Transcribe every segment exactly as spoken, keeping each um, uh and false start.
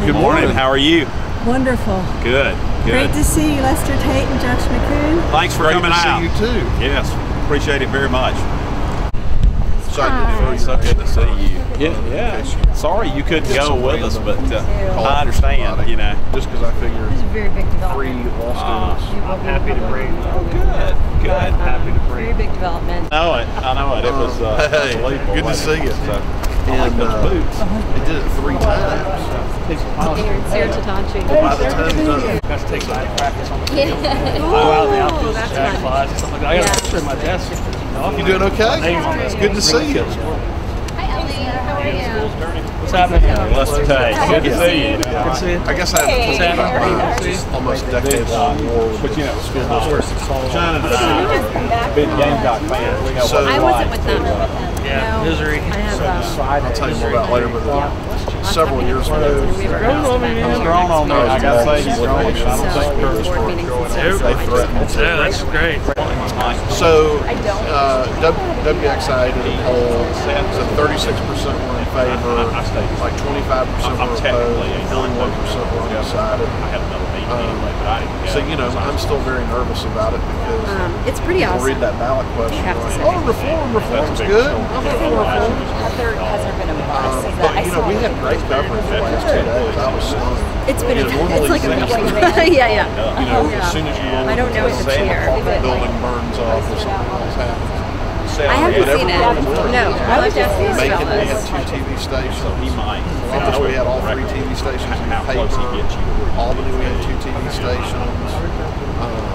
Good morning. How are you? Wonderful. Good. Good. Great to see you, Lester Tate and Josh McKoon. Thanks for Great coming to out. see you too. Yes. Appreciate it very much. Sorry Hi. to So good to see you. Yeah. Yeah. Sorry you couldn't go with us, but uh, I understand. You know. Just because I figure This is a very big free development. law students. I'm happy to bring. Oh, good. Good. I'm happy to bring. Very big development. I know it. I know it. It was uh, Hey, unbelievable. good to wasn't see it? you. So, I like And those uh, boots. they did it three times. Here, Sara Totonchi. By the time it's done, Got to take live practice on the field. Yeah. Go out in the Oh, outfield, that's jack fun. flies and stuff like that. I got a Yeah. picture at my desk. you doing okay? It's good to see you. Hi, Ellie. How are you? What's happening? Lester Tate. Good to see you. Good to see you. I guess I haven't What's told you happening? about my almost decade-long war with But you know, the school district. Shannon and I are big Gamecock fans. We know So- what I it's wasn't like with them. to, Yeah, No, misery. I have uh, I'll tell you more about it later, but uh, several years ago, we have Growing on me, man. He's grown on me. I gotta say, he's grown on me. I don't So, think Curtis board Ford meetings and growing stuff, up. so I they just threatened to. Yeah, that's great. So, uh, W X I did a poll, said thirty-six percent were in favor, like twenty-five percent were opposed, thirty-one percent were undecided. I had another meeting anyway, but I didn't So, you know, I'm still very nervous about it because Um, it's pretty people awesome. read that ballot question, have to like, say. oh, reform, reform's good. I'm for reform. Has there, has there been a bus? Um, Is that, but, I you know, saw we it. had great coverage the last two days. I was stunned. It's been, You know, normally it's like a things big are- yeah, yeah. You know, Yeah. as soon as you roll I don't know into if it's the here. apartment building burns off or something else happens. I haven't Whatever seen it. road we're No, in. I like to ask these Macon, we had fellas. two T V stations. He might. Columbus, we had all three T V stations in the How close he paper. gets you to where you Albany, we had need two to T V stations. Um,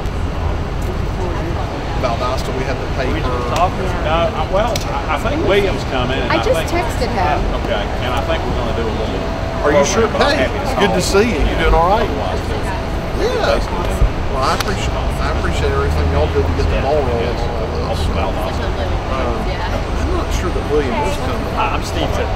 Valdosta, we had the paper. Talking? No, I- well, I I think William's coming. and I just think- texted him. Okay, and I think we're gonna do a little. Are you sure? program, but I'm Hey, happy it's to good to talk. see you. You doing all right? Otherwise, Yeah. Well, I appreciate I appreciate everything y'all did to get the ball rolling on all this. Also, Valdosta. Um, I'm not sure that William is coming. Hi, I'm Steve Tate.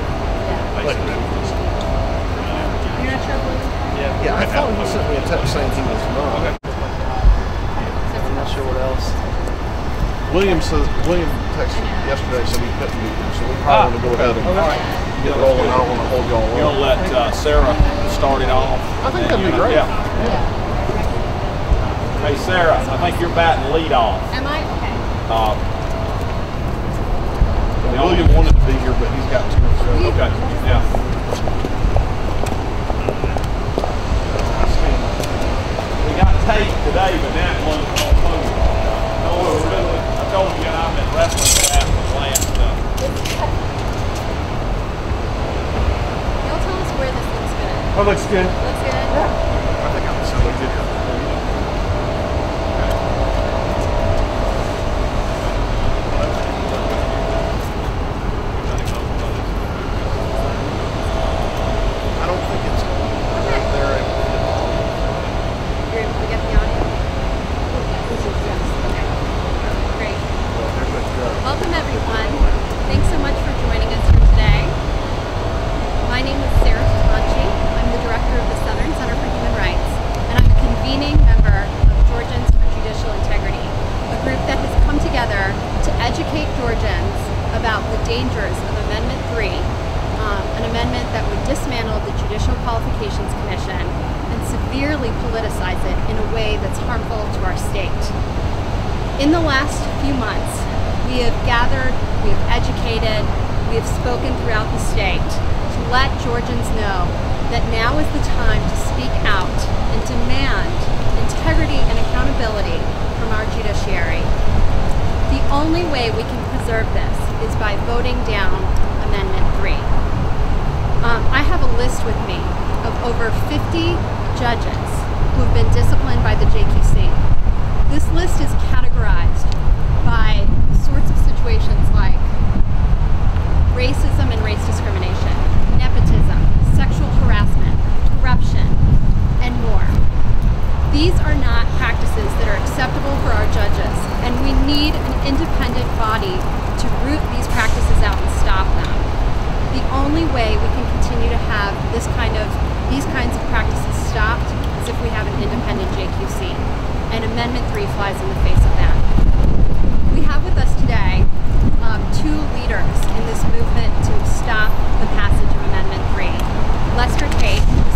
Yeah, I thought he sent me a text saying he was not. I'm not sure what else. William says William texted yesterday said he couldn't be here, so we probably want to go ahead and get rolling. I don't want to hold y'all You're up. gonna let uh, Sarah start it off. I think that'd be great. Yeah. Hey Sarah, I think you're batting lead off. Am I? Okay. Uh, William wanted to be here, but he's got too much. okay. Yeah. We got Tate today, but that one's on food. No, really. I told you I've been wrestling class for the last uh, Y'all tell us where this looks good. Oh, looks good. Looks good? I think I'm so good here. I don't think it's right there. You're able to get the audio? Okay. Great. Welcome everyone. Thanks so much for joining us here today. My name is Sara Totonchi. I'm the director of the Southern Center for Human Rights, and I'm a convening member of Georgians for Judicial Integrity, a group that has come together to educate Georgians about the dangers of Amendment three, um, an amendment that would dismantle the Judicial Qualifications Commission and severely politicize it in a way that's harmful to our state. In the last few months, we have gathered, we have educated, we have spoken throughout the state to let Georgians know that now is the time to speak out and demand integrity and accountability from our judiciary. The only way we can preserve this is by voting down Amendment three. Um, I have a list with me of over fifty judges who have been disciplined by the J Q C. This list is categorized by sorts of situations like racism and race discrimination, nepotism, sexual harassment, corruption, and more. These are not practices that are acceptable for our judges, and we need an independent body to root these practices out and stop them. The only way we can continue to have this kind of these kinds of practices stopped is if we have an independent J Q C, and Amendment three flies in the face of that. We have with us today um, two leaders in this movement to stop the passage of Amendment three. Lester Tate,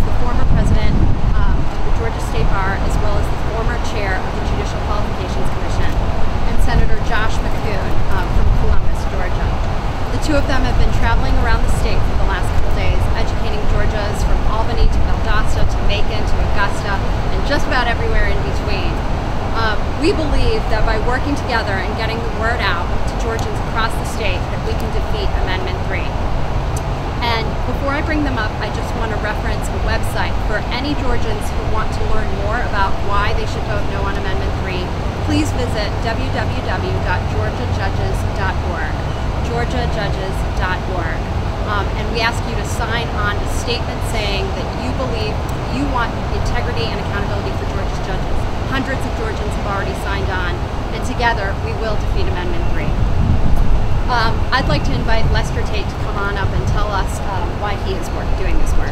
two of them have been traveling around the state for the last couple days, educating Georgians from Albany to Valdosta to Macon to Augusta and just about everywhere in between. Um, we believe that by working together and getting the word out to Georgians across the state that we can defeat Amendment three. And before I bring them up, I just want to reference a website for any Georgians who want to learn more about why they should vote no on Amendment three. Please visit w w w dot georgia judges dot org. georgia judges dot org. Um, and we ask you to sign on a statement saying that you believe you want integrity and accountability for Georgia's judges. Hundreds of Georgians have already signed on, and together we will defeat Amendment three. Um, I'd like to invite Lester Tate to come on up and tell us um, why he is work, doing this work.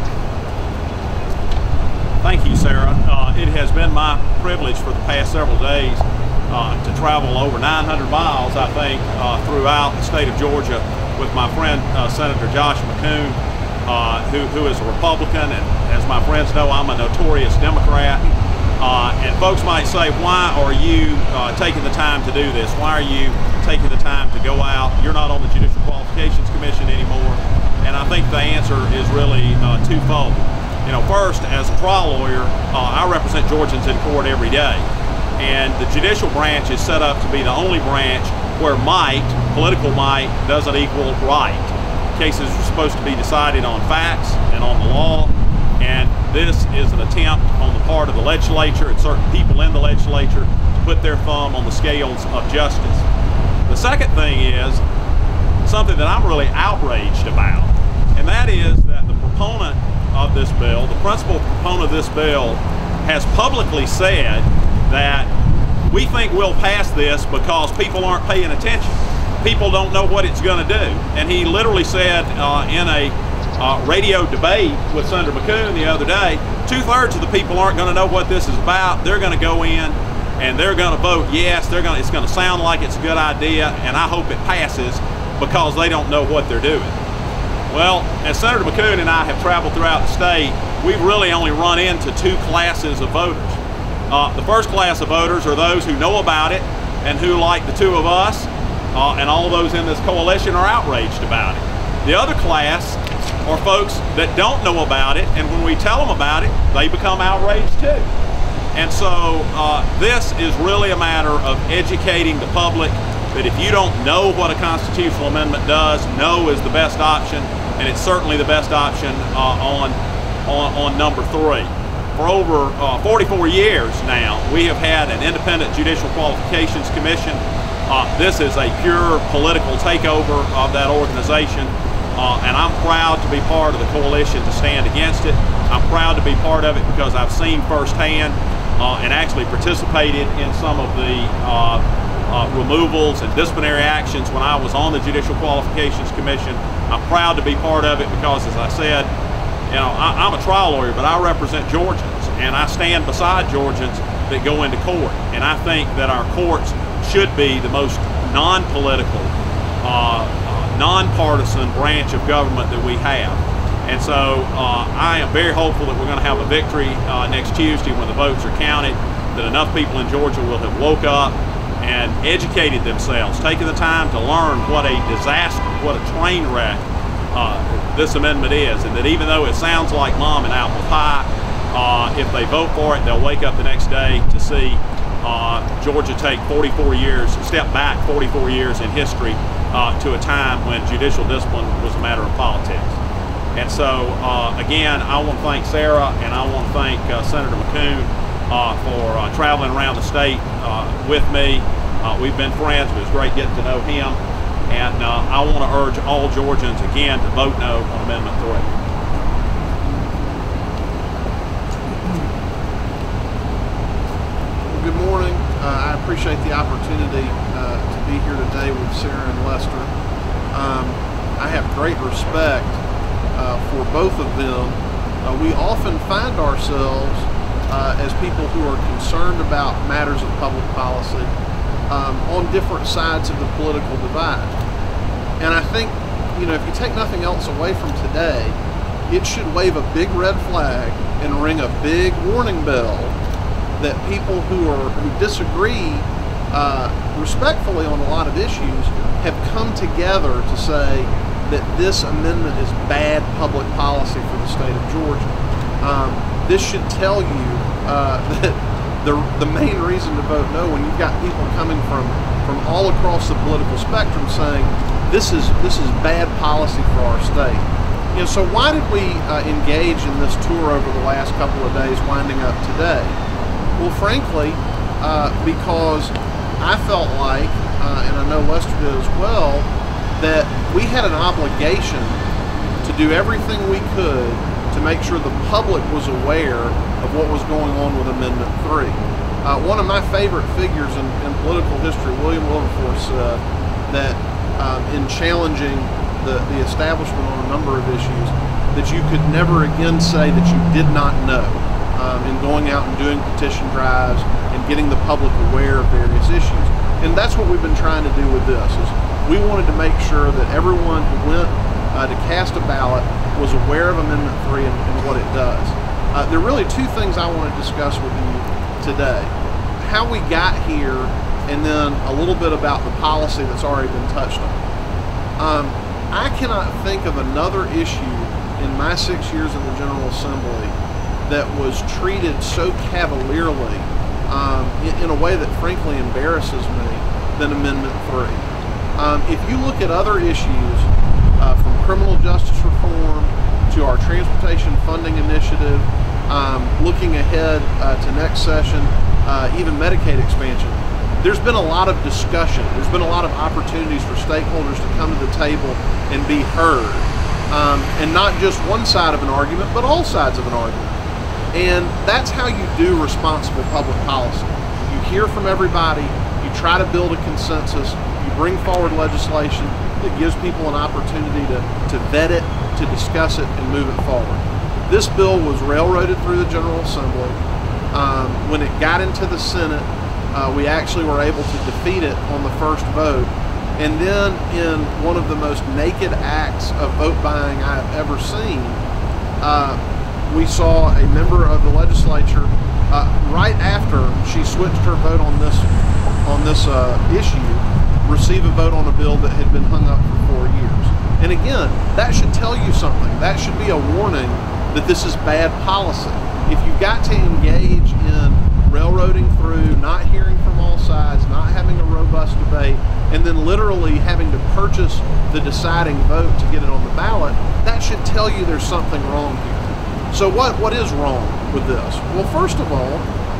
Thank you, Sarah. Uh, it has been my privilege for the past several days uh, to travel over nine hundred miles, I think, uh, throughout the state of Georgia with my friend uh, Senator Josh McKoon, uh, who, who is a Republican, and as my friends know, I'm a notorious Democrat. Uh, and folks might say, why are you uh, taking the time to do this? Why are you taking the time to go out? You're not on the Judicial Qualifications Commission anymore. And I think the answer is really uh, twofold. You know, first, as a trial lawyer, uh, I represent Georgians in court every day. And the judicial branch is set up to be the only branch where might, political might, doesn't equal right. Cases are supposed to be decided on facts and on the law. And this is an attempt on the part of the legislature and certain people in the legislature to put their thumb on the scales of justice. The second thing is something that I'm really outraged about, and that is that the proponent of this bill, the principal proponent of this bill, has publicly said that we think we'll pass this because people aren't paying attention. People don't know what it's going to do. And he literally said uh, in a Uh, radio debate with Senator McKoon the other day, two-thirds of the people aren't going to know what this is about. They're going to go in and they're going to vote yes. They're going to, it's going to sound like it's a good idea, and I hope it passes because they don't know what they're doing. Well, as Senator McKoon and I have traveled throughout the state, we've really only run into two classes of voters. Uh, the first class of voters are those who know about it and who, like the two of us uh, and all those in this coalition, are outraged about it. The other class are folks that don't know about it, and when we tell them about it, they become outraged too. And so uh, this is really a matter of educating the public that if you don't know what a constitutional amendment does, no is the best option, and it's certainly the best option uh, on, on, on number three. For over uh, forty-four years now, we have had an independent Judicial Qualifications Commission. Uh, this is a pure political takeover of that organization. Uh, and I'm proud to be part of the coalition to stand against it. I'm proud to be part of it because I've seen firsthand uh, and actually participated in some of the uh, uh, removals and disciplinary actions when I was on the Judicial Qualifications Commission. I'm proud to be part of it because, as I said, you know, I, I'm a trial lawyer, but I represent Georgians, and I stand beside Georgians that go into court. And I think that our courts should be the most non-political, uh, nonpartisan branch of government that we have. And so uh, I am very hopeful that we're going to have a victory uh, next Tuesday when the votes are counted, that enough people in Georgia will have woke up and educated themselves, taken the time to learn what a disaster, what a train wreck uh, this amendment is, and that even though it sounds like mom and apple pie, uh, if they vote for it, they'll wake up the next day to see uh, Georgia take forty-four years, step back forty-four years in history Uh, to a time when judicial discipline was a matter of politics. And so, uh, again, I want to thank Sarah and I want to thank uh, Senator McKoon uh, for uh, traveling around the state uh, with me. Uh, we've been friends. It was great getting to know him. And uh, I want to urge all Georgians, again, to vote no on Amendment three. Good morning. Uh, I appreciate the opportunity uh, to be here today with Sarah and Lester. Um, I have great respect uh, for both of them. Uh, we often find ourselves uh, as people who are concerned about matters of public policy um, on different sides of the political divide. And I think, you know, if you take nothing else away from today, it should wave a big red flag and ring a big warning bell that people who are who disagree uh, respectfully on a lot of issues have come together to say, that this amendment is bad public policy for the state of Georgia. Um, this should tell you uh, that the, the main reason to vote no, when you've got people coming from, from all across the political spectrum saying this is, this is bad policy for our state. You know, so why did we uh, engage in this tour over the last couple of days winding up today? Well, frankly, uh, because I felt like, uh, and I know Lester did as well, that we had an obligation to do everything we could to make sure the public was aware of what was going on with Amendment three. Uh, one of my favorite figures in, in political history, William Wilberforce, said that um, in challenging the, the establishment on a number of issues, that you could never again say that you did not know um, in going out and doing petition drives and getting the public aware of various issues. And that's what we've been trying to do with this, is we wanted to make sure that everyone who went uh, to cast a ballot was aware of Amendment three and, and what it does. Uh, there are really two things I want to discuss with you today. How we got here, and then a little bit about the policy that's already been touched on. Um, I cannot think of another issue in my six years in the General Assembly that was treated so cavalierly um, in, in a way that frankly embarrasses me than Amendment three. Um, if you look at other issues, uh, from criminal justice reform to our transportation funding initiative, um, looking ahead uh, to next session, uh, even Medicaid expansion, there's been a lot of discussion. There's been a lot of opportunities for stakeholders to come to the table and be heard. Um, and not just one side of an argument, but all sides of an argument. And that's how you do responsible public policy. You hear from everybody, you try to build a consensus, you bring forward legislation that gives people an opportunity to, to vet it, to discuss it, and move it forward. This bill was railroaded through the General Assembly. Um, when it got into the Senate, uh, we actually were able to defeat it on the first vote. And then in one of the most naked acts of vote buying I've ever seen, uh, we saw a member of the legislature, uh, right after she switched her vote on this, on this uh, issue, receive a vote on a bill that had been hung up for four years. And again, that should tell you something. That should be a warning that this is bad policy. If you've got to engage in railroading through, not hearing from all sides, not having a robust debate, and then literally having to purchase the deciding vote to get it on the ballot, that should tell you there's something wrong here. So what, what is wrong with this? Well, first of all,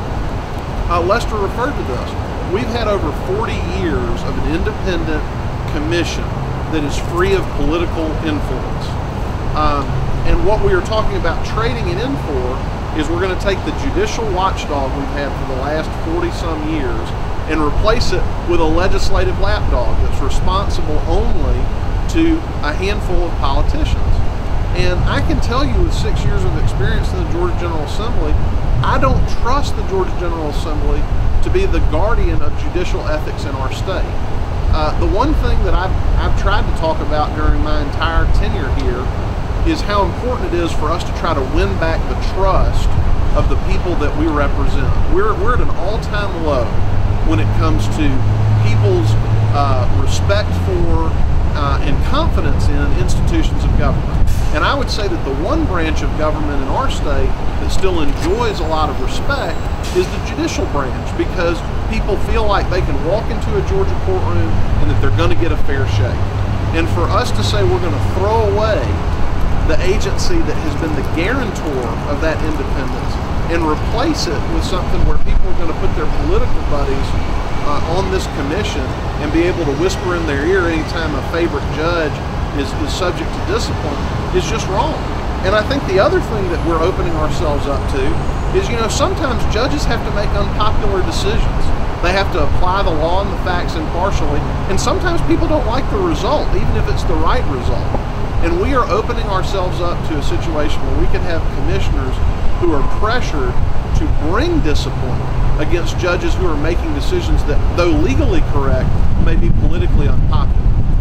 uh, Lester referred to this. We've had over forty years of an independent commission that is free of political influence. Um, and what we are talking about trading it in for is we're going to take the judicial watchdog we've had for the last forty some years and replace it with a legislative lapdog that's responsible only to a handful of politicians. And I can tell you with six years of experience in the Georgia General Assembly, I don't trust the Georgia General Assembly to be the guardian of judicial ethics in our state. Uh, the one thing that I've, I've tried to talk about during my entire tenure here is how important it is for us to try to win back the trust of the people that we represent. We're, we're at an all-time low when it comes to people's uh, respect for uh, and confidence in institutions of government. And I would say that the one branch of government in our state that still enjoys a lot of respect is the judicial branch, because people feel like they can walk into a Georgia courtroom and that they're going to get a fair shake. And for us to say we're going to throw away the agency that has been the guarantor of that independence and replace it with something where people are going to put their political buddies uh, on this commission and be able to whisper in their ear anytime a favorite judge is, is subject to discipline is just wrong. And I think the other thing that we're opening ourselves up to is, you know, sometimes judges have to make unpopular decisions. They have to apply the law and the facts impartially, and sometimes people don't like the result, even if it's the right result. And we are opening ourselves up to a situation where we can have commissioners who are pressured to bring discipline against judges who are making decisions that, though legally correct, may be politically unpopular.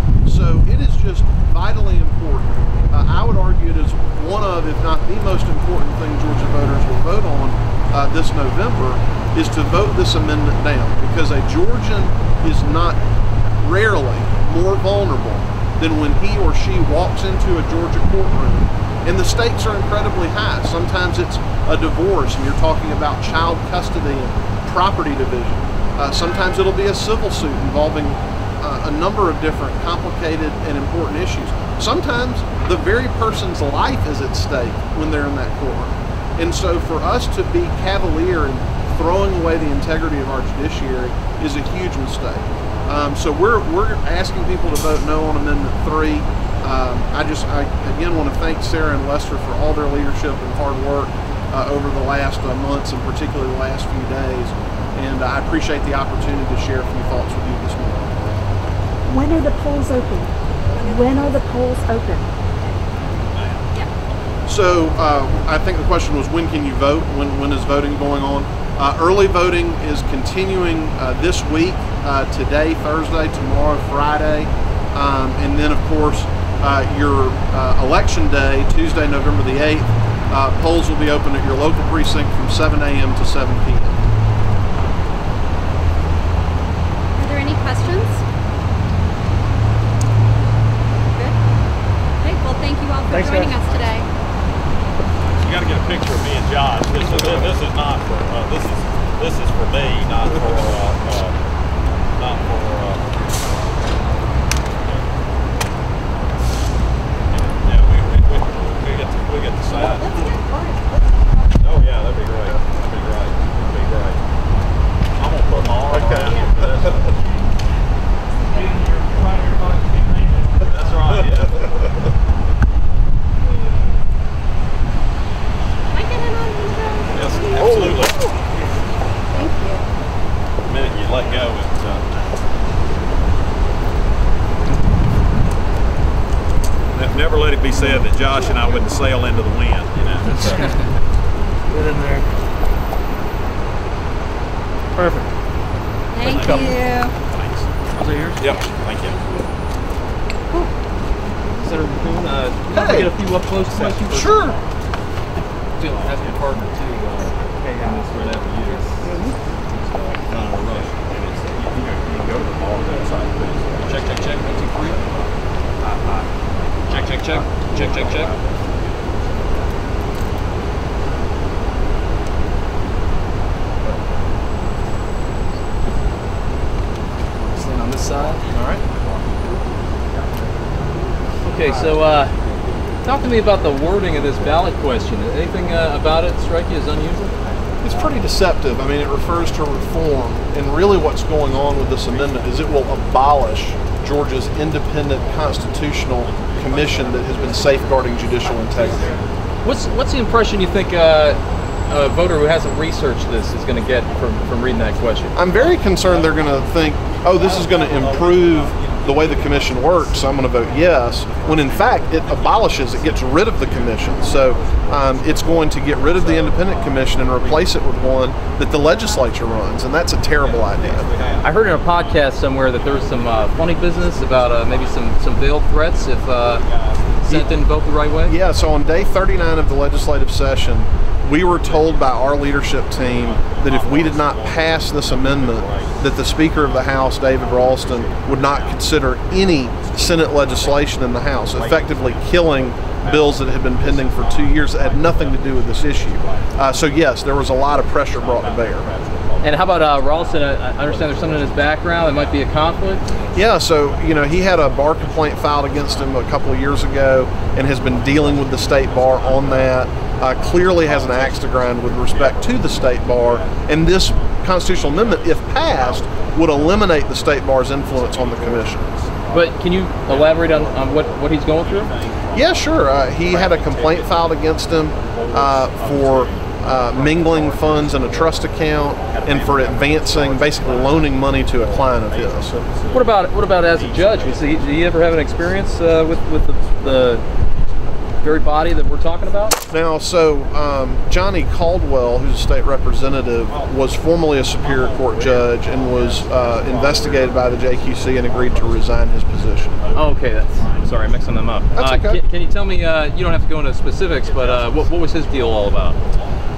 So it is just vitally important. Uh, I would argue it is one of, if not the most important thing Georgia voters will vote on uh, this November, is to vote this amendment down, because a Georgian is not rarely more vulnerable than when he or she walks into a Georgia courtroom. And the stakes are incredibly high. Sometimes it's a divorce and you're talking about child custody and property division. Uh, sometimes it'll be a civil suit involving uh, a number of different complicated and important issues. Sometimes the very person's life is at stake when they're in that courtroom. And so for us to be cavalier and throwing away the integrity of our judiciary is a huge mistake. Um, so we're, we're asking people to vote no on Amendment three. Um, I just, I again want to thank Sara and Lester for all their leadership and hard work uh, over the last uh, months and particularly the last few days. And uh, I appreciate the opportunity to share a few thoughts with you this morning. When are the polls open? When are the polls open? So uh, I think the question was, when can you vote? When, when is voting going on? Uh, early voting is continuing uh, this week, uh, today, Thursday, tomorrow, Friday. Um, and then, of course, uh, your uh, election day, Tuesday, November the eighth, uh, polls will be open at your local precinct from seven A M to seven P M Are there any questions? Good. Okay, well, thank you all for Thanks, joining guys. us today. You got to get a picture of me and Josh. This is this is not for uh, this is this is for me, not for uh, uh, not for. Uh, yeah, we, we, we, we get to, we get to decide. Oh yeah, that'd be great. That'd be great. That'd be great. I'm gonna put my arm Okay. around you for this. That's right. Yeah. Yes, absolutely. Thank you. The minute you let go, it's uh, ne- never let it be said that Josh and I wouldn't sail into the wind. You know. It's, uh, Get in there. Perfect. Thank Welcome. you. thanks. Those are yours? Yep. Thank you. Senator McKoon, uh, can I Hey. get a few up close questions? Sure. As your partner too, uh, hey, on this for that for years. Not in a rush. And it's, uh, you, you, you can go to the bar website. Check, check, check. One, two, three. Check, check, check. Check, check, check. Stand on this side. All right. Okay, so uh, talk to me about the wording of this ballot question. Anything uh, about it strike you as unusual? It's pretty deceptive. I mean, it refers to reform, and really what's going on with this amendment is it will abolish Georgia's independent constitutional commission that has been safeguarding judicial integrity. What's what's the impression you think uh, a voter who hasn't researched this is going to get from, from reading that question? I'm very concerned they're going to think, oh, this is going to improve the way the commission works, so I'm going to vote yes, when in fact it abolishes, it gets rid of the commission. So um, it's going to get rid of the independent commission and replace it with one that the legislature runs, and that's a terrible idea. I heard in a podcast somewhere that there was some uh, funny business about uh, maybe some, some veiled threats if uh, Senate didn't vote the right way. Yeah, so on day thirty-nine of the legislative session, we were told by our leadership team that if we did not pass this amendment, that the Speaker of the House, David Ralston, would not consider any Senate legislation in the House, effectively killing bills that had been pending for two years that had nothing to do with this issue. Uh, so yes, there was a lot of pressure brought to bear. And how about uh, Ralston? I I understand there's something in his background that might be a conflict. Yeah, so, you know, he had a bar complaint filed against him a couple of years ago and has been dealing with the state bar on that. Uh, clearly has an axe to grind with respect to the state bar, and this constitutional amendment, if passed, would eliminate the state bar's influence on the commission. But can you elaborate on, on what, what he's going through? Yeah, sure. Uh, he had a complaint filed against him uh, for uh, mingling funds in a trust account and for advancing, basically loaning money to a client of his. What about what about as a judge? Was he, did he ever have an experience uh, with with the, the very body that we're talking about? Now, so um, Johnny Caldwell, who's a state representative, was formerly a Superior Court judge and was uh, investigated by the J Q C and agreed to resign his position. Oh, okay, that's sorry, I'm mixing them up. That's uh, okay. Can, can you tell me? Uh, you don't have to go into specifics, but uh, what, what was his deal all about?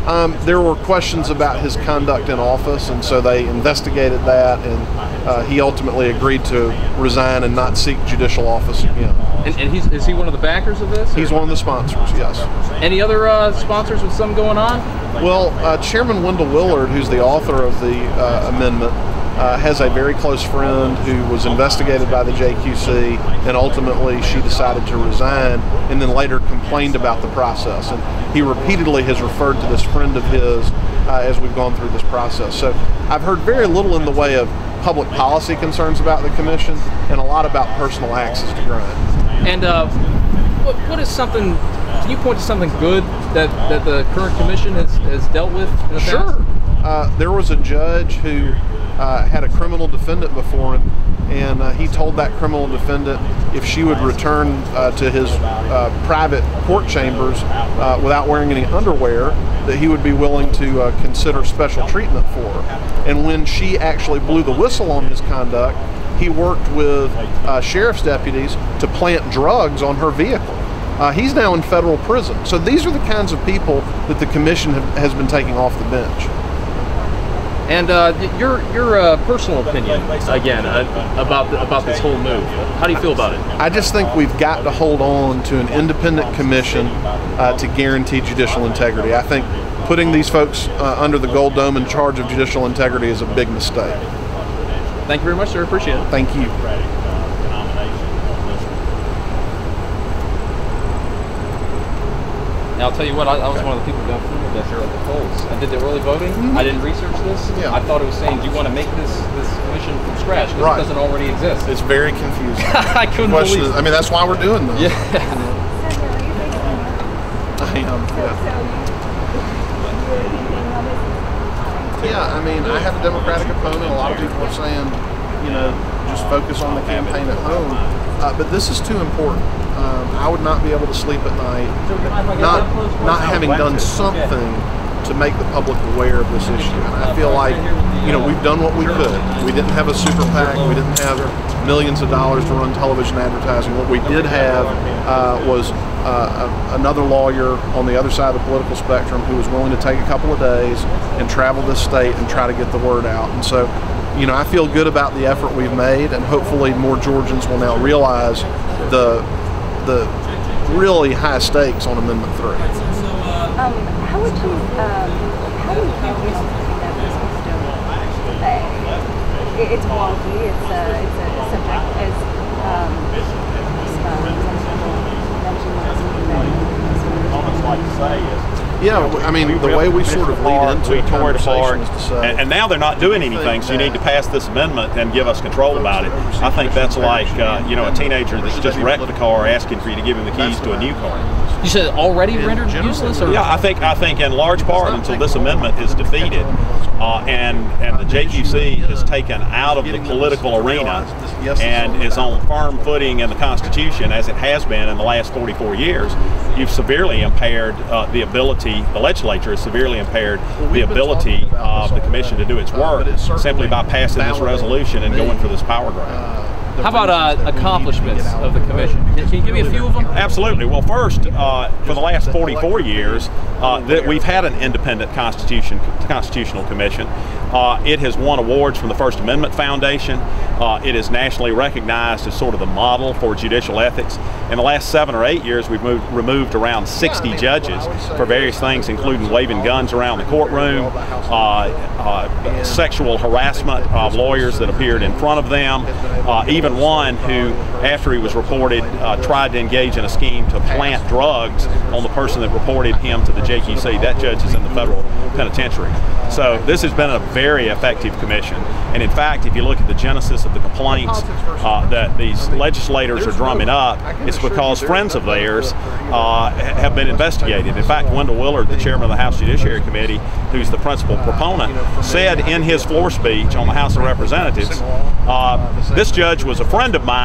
Um, there were questions about his conduct in office, and so they investigated that, and uh, he ultimately agreed to resign and not seek judicial office again. And, and he's, is he one of the backers of this? He's one of the sponsors, yes. Any other uh, sponsors with some going on? Well, uh, Chairman Wendell Willard, who's the author of the uh, amendment, uh, has a very close friend who was investigated by the J Q C, and ultimately she decided to resign, and then later complained about the process. And he repeatedly has referred to this friend of his uh, as we've gone through this process. So I've heard very little in the way of public policy concerns about the commission, and a lot about personal axes to grind. And uh, what, what is something, can you point to something good that, that the current commission has, has dealt with in the Sure. past? Uh, there was a judge who uh, had a criminal defendant before him, and uh, he told that criminal defendant if she would return uh, to his uh, private court chambers uh, without wearing any underwear, that he would be willing to uh, consider special treatment for her. And when she actually blew the whistle on his conduct, he worked with uh, sheriff's deputies to plant drugs on her vehicle. Uh, he's now in federal prison. So these are the kinds of people that the commission have, has been taking off the bench. And uh, your your uh, personal opinion, again, uh, about the, about this whole move. How do you feel about it? I just think we've got to hold on to an independent commission uh, to guarantee judicial integrity. I think putting these folks uh, under the gold dome in charge of judicial integrity is a big mistake. Thank you very much, sir. Appreciate it. Thank you. Now, I'll tell you what, I, I was one of the people going through that here at the polls. I did the early voting. Mm-hmm. I didn't research this. Yeah. I thought it was saying, do you want to make this, this commission from scratch? Because Right. it doesn't already exist. It's very confusing. I couldn't Question believe is, I mean, that's why we're doing this. Yeah. I am. Yeah. Yeah, I mean, I have a Democratic opponent. A lot of people are saying, you know, just focus on the campaign at home. Uh, but this is too important. Um, I would not be able to sleep at night not not having done something to make the public aware of this issue. And I feel like, you know, we've done what we could. We didn't have a super PAC. We didn't have millions of dollars to run television advertising. What we did have uh, was uh, a, another lawyer on the other side of the political spectrum who was willing to take a couple of days and travel this state and try to get the word out. And so, you know, I feel good about the effort we've made, and hopefully more Georgians will now realize the the really high stakes on Amendment three. Um, how would you, um, how do you think you something that this was doing? Uh, it, it's wonky, it's a, it's a subject as, um, some people mentioned last Almost like to say is, Yeah, I mean, the way we sort of lead into a conversation is to say, and, and now they're not doing anything, so you need to pass this amendment and give us control about it. I think that's like, uh, you know, a teenager that's just wrecked the car asking for you to give him the keys to a new car. You said already rendered useless? Or? Yeah, I think I think in large part until this amendment is defeated, uh, and and the J Q C is taken out of the political arena and is on firm footing in the Constitution as it has been in the last forty-four years. You've severely impaired uh, the ability, the legislature has severely impaired the ability of the commission to do its work simply by passing this resolution and going for this power grab. How about uh, accomplishments of the commission? Can you give me a few of them? Absolutely. Well, first, uh, for the last forty-four years, uh, that we've had an independent constitution, constitutional commission. Uh, it has won awards from the First Amendment Foundation. Uh, it is nationally recognized as sort of the model for judicial ethics. In the last seven or eight years, we've moved, removed around sixty judges for various things, including waving guns around the courtroom, uh, uh, sexual harassment of lawyers that appeared in front of them, uh, even one who, after he was reported, uh, tried to engage in a scheme to plant drugs on the person that reported him to the J Q C. That judge is in the federal penitentiary. So this has been a very effective commission. And in fact, if you look at the genesis of the complaints uh, that these legislators are drumming up, it's because friends of theirs uh, have been investigated. In fact, Wendell Willard, the chairman of the House Judiciary Committee, who's the principal proponent, said in his floor speech on the House of Representatives, uh, this judge was a friend of mine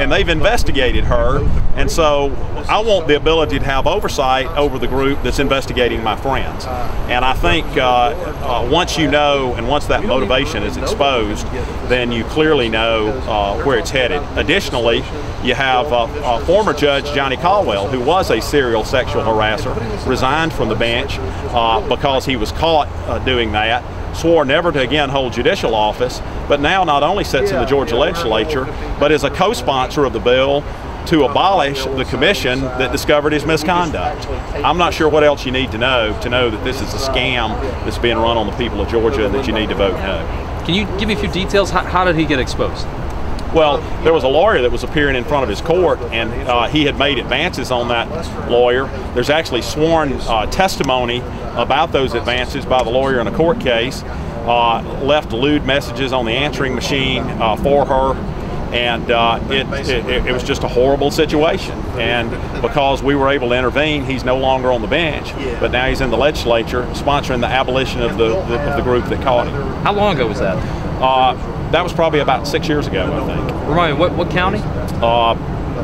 and they've investigated her, and so I want the ability to have oversight over the group that's investigating my friends. And I think uh, uh, once you know, and once that motivation is exposed, then you clearly know uh, where it's headed. Additionally, you have uh, uh, former Judge Johnny Caldwell, who was a serial sexual harasser, resigned from the bench uh, because he was caught uh, doing that, swore never to again hold judicial office, but now not only sits in the Georgia legislature, but is a co-sponsor of the bill to abolish the commission that discovered his misconduct. I'm not sure what else you need to know to know that this is a scam that's being run on the people of Georgia and that you need to vote no. Can you give me a few details? How, how did he get exposed? Well, there was a lawyer that was appearing in front of his court, and uh, he had made advances on that lawyer. There's actually sworn uh, testimony about those advances by the lawyer in a court case, uh, left lewd messages on the answering machine uh, for her, and uh, it, it, it was just a horrible situation. And because we were able to intervene, he's no longer on the bench, but now he's in the legislature sponsoring the abolition of the, the, of the group that caught him. How long ago was that? Uh, that was probably about six years ago, I think. Remind me, what, what county? Uh,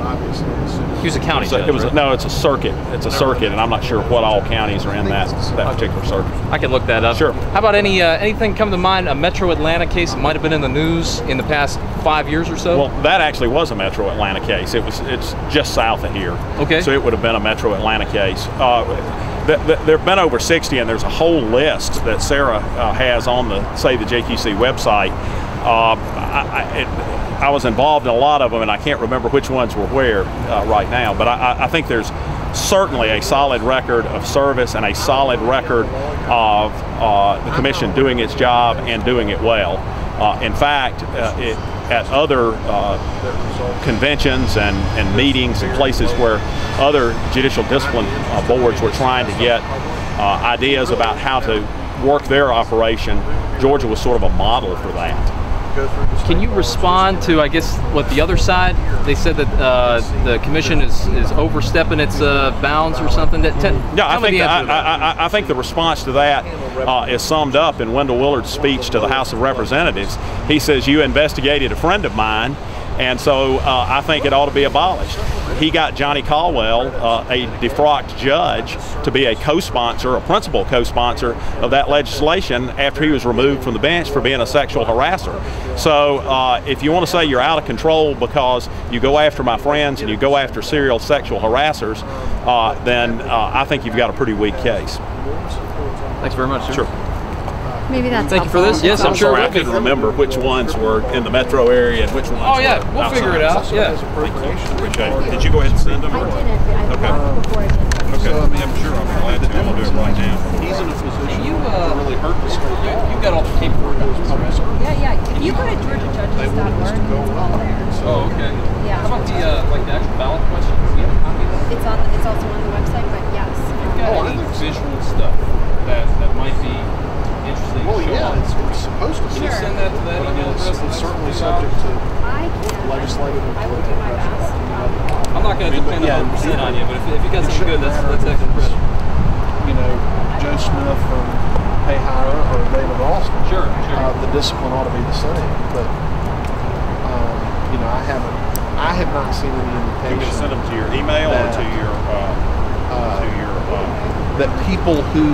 he was a county so judge, it was right? No, it's a circuit. It's a circuit, and I'm not sure what all counties are in that that particular circuit. I can look that up. Sure. How about any uh, anything come to mind? A Metro Atlanta case that might have been in the news in the past five years or so? Well, that actually was a Metro Atlanta case. It was. It's just south of here. Okay. So it would have been a Metro Atlanta case. Uh, th th there have been over sixty, and there's a whole list that Sara uh, has on the say the J Q C website. Uh, I, I, it, I was involved in a lot of them, and I can't remember which ones were where uh, right now, but I, I think there's certainly a solid record of service and a solid record of uh, the commission doing its job and doing it well. Uh, in fact, uh, it, at other uh, conventions and, and meetings and places where other judicial discipline uh, boards were trying to get uh, ideas about how to work their operation, Georgia was sort of a model for that. Can you respond to, I guess, what the other side, they said that uh, the commission is, is overstepping its uh, bounds or something? That yeah, I think, I, I, I think the response to that uh, is summed up in Wendell Willard's speech to the House of Representatives. He says, you investigated a friend of mine, and so uh, I think it ought to be abolished. He got Johnny Caldwell, uh, a defrocked judge, to be a co-sponsor, a principal co-sponsor of that legislation after he was removed from the bench for being a sexual harasser. So uh, if you want to say you're out of control because you go after my friends and you go after serial sexual harassers, uh, then uh, I think you've got a pretty weak case. Thanks very much, sir. Sure. Maybe that's Thank helpful. you for this. Yes, I'm, I'm sure. sorry, I couldn't remember which ones were in the metro area and which ones Oh yeah, were we'll outside. figure it out. Yeah. Appreciate it. Did you go ahead and send them? I didn't. I Okay. okay. before I did. Okay. Yeah, I'm sure I'm glad to. I'll do it right now. He's in a position You, uh, to really hurt the state. You, you got all the paperwork. Yeah, yeah. If you go to georgia judges dot org, it's all there. Oh, okay. Yeah. How about the uh, like the actual ballot questions? Do you have a copy of that? It's on. It's also on the website, but yes. You've got any visual stuff that that might be interesting Well, to show yeah, off? it's, it's supposed to Can be. you send that to that But email it's, address? it's certainly subject to I can. legislative and I will do political my pressure. best. I'm not going to depend Yeah, one hundred percent on you, but if, if you got it something good, shouldn't that's matter that's if extra it's, credit. You know, Joe Smith from Hayhire or David Ralston. Sure, sure. Uh, the discipline ought to be the same, but um, you know, I haven't. I have not seen any You indication can send them to your email or to your uh, uh, to your. Uh, that people who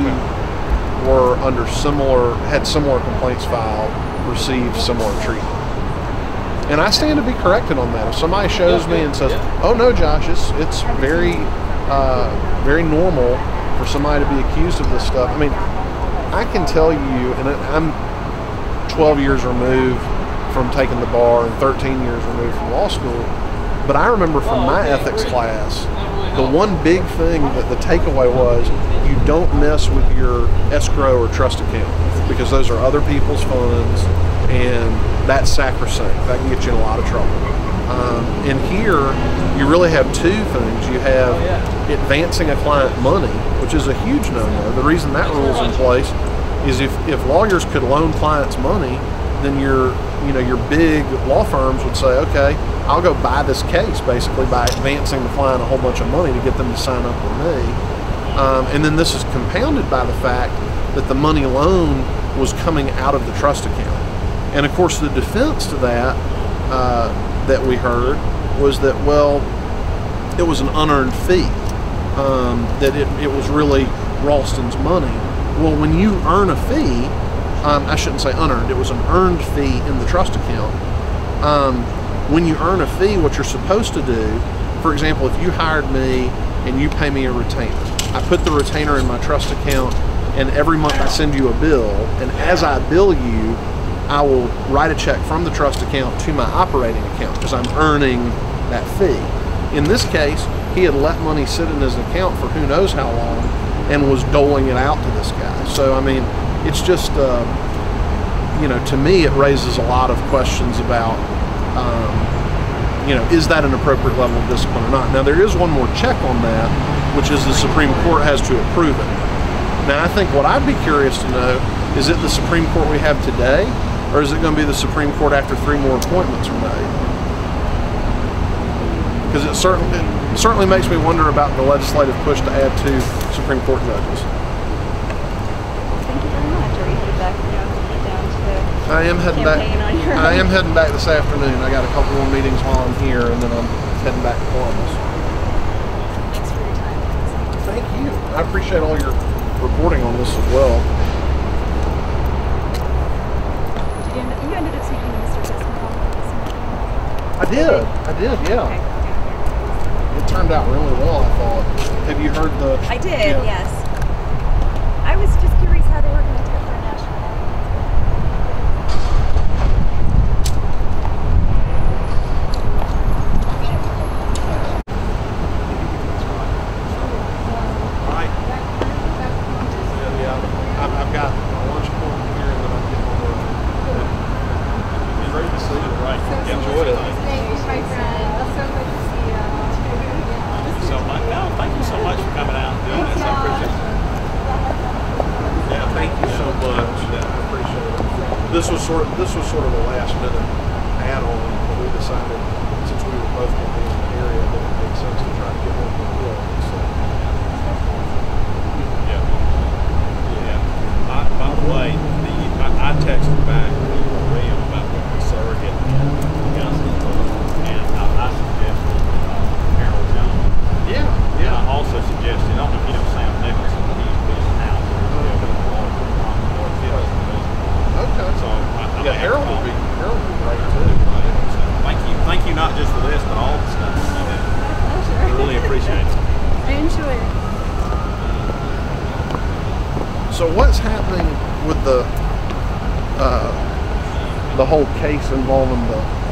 were under similar, had similar complaints filed, received similar treatment. And I stand to be corrected on that. If somebody shows me and says, "Oh no, Josh, it's it's very, uh, very normal for somebody to be accused of this stuff." I mean, I can tell you, and I'm twelve years removed from taking the bar and thirteen years removed from law school, but I remember from my ethics class, the one big thing that the takeaway was, you don't mess with your escrow or trust account because those are other people's funds and that's sacrosanct. That can get you in a lot of trouble. Um, and here, you really have two things. You have advancing a client money, which is a huge no-no. The reason that rule's in place is if, if lawyers could loan clients money, then your, you know, your big law firms would say, okay, I'll go buy this case basically by advancing the client a whole bunch of money to get them to sign up with me. Um, and then this is compounded by the fact that the money loan was coming out of the trust account. And of course the defense to that uh, that we heard was that, well, it was an unearned fee, um, that it, it was really Ralston's money. Well, when you earn a fee, um, I shouldn't say unearned, it was an earned fee in the trust account. Um, when you earn a fee, what you're supposed to do, for example, if you hired me and you pay me a retainer, I put the retainer in my trust account, and every month I send you a bill, and as I bill you, I will write a check from the trust account to my operating account because I'm earning that fee. In this case, he had let money sit in his account for who knows how long and was doling it out to this guy. So, I mean, it's just, uh, you know, to me, it raises a lot of questions about, um, you know, is that an appropriate level of discipline or not? Now, there is one more check on that, which is the Supreme Court has to approve it. Now, I think what I'd be curious to know, is it the Supreme Court we have today, or is it going to be the Supreme Court after three more appointments are made? Because it certainly, it certainly makes me wonder about the legislative push to add two Supreme Court judges. Thank you very much. Are you headed back down, down to the I am heading back. on your I own? am heading back this afternoon. I got a couple more meetings while I'm here, and then I'm heading back to Columbus. Thanks for your time. Thank you. I appreciate all your reporting on this as well. Did you, end, you ended up speaking to Mister Tisdale? I did. I did. Yeah. Okay. It turned out really well, I thought. Have you heard the... I did, yeah. yes. I was just curious how they were going to do it for a national Right. Yeah, I've, I've got my lunch appointment here, and then I'm getting on the road. Great to see you. Right. Enjoyed it. Thank you, my friend. So good to see you. Thank you so much. No, thank you so much for coming out and doing this. I appreciate it. Yeah, thank you so much. I appreciate it. This was sort of this was sort of a last minute add-on, but we decided since we were both going to be in the area that it made sense to try to get one of the bill. So. Yeah. Yeah. I, by the way, the, I, I texted back to William about what the surrogate gasen was, and I, I suggested uh, Harold Jones. Yeah, And yeah. I also suggested, I don't know if you know Sam Nicholson, but he's been in the house. Okay. So I, I Yeah, may have Harold to would call be him. Harold would be great too. So thank you, thank you not just for this, but all the stuff you do. I really appreciate it. I enjoy it. So what's happening with the uh, the whole case involving the